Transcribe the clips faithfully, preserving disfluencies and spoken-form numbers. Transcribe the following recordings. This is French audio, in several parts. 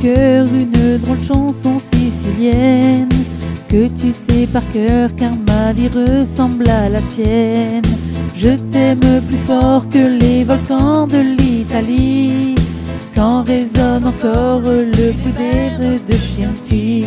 cœur une drôle chanson sicilienne que tu sais par cœur car ma vie ressemble à la tienne. Je t'aime plus fort que les volcans de l'Italie, quand résonne encore le coup d'air de Chianti.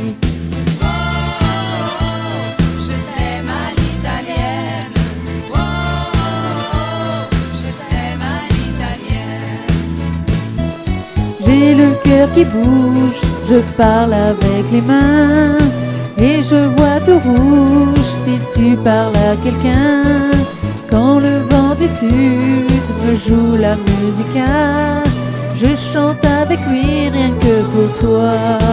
J'ai le cœur qui bouge, je parle avec les mains et je vois tout rouge si tu parles à quelqu'un. Quand le vent du sud me joue la musica, je chante avec lui rien que pour toi.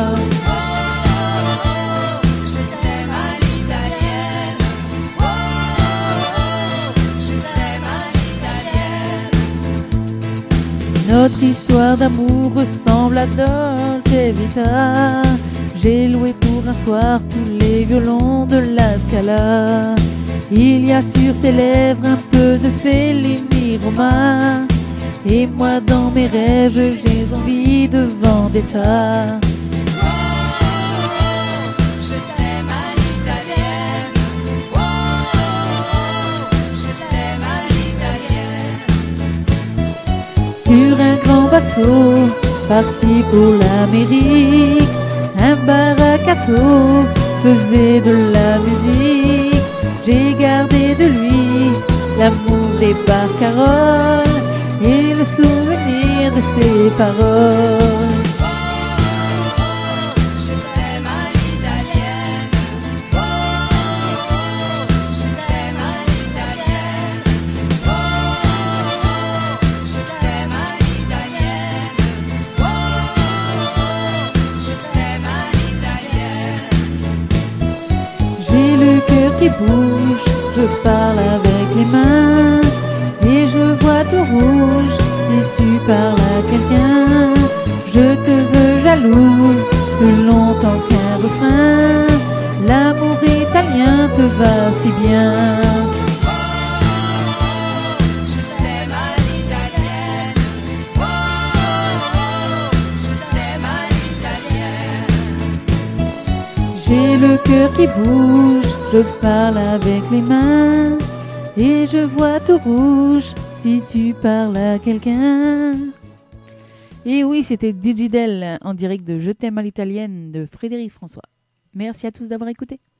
Notre histoire d'amour ressemble à Dolce Vita. J'ai loué pour un soir tous les violons de la Scala. Il y a sur tes lèvres un peu de Fellini Roma, et moi dans mes rêves j'ai envie de vendetta. Sur un grand bateau, parti pour l'Amérique, un baracato faisait de la musique. J'ai gardé de lui l'amour des barcaroles et le souvenir de ses paroles. Qui bouge, je parle avec les mains et je vois tout rouge si tu parles à quelqu'un. Je te veux jalouse plus longtemps qu'un refrain, l'amour italien te va si bien. J'ai le cœur qui bouge, je parle avec les mains et je vois tout rouge si tu parles à quelqu'un. Et oui, c'était Digidel en direct de Je t'aime à l'italienne de Frédéric François. Merci à tous d'avoir écouté.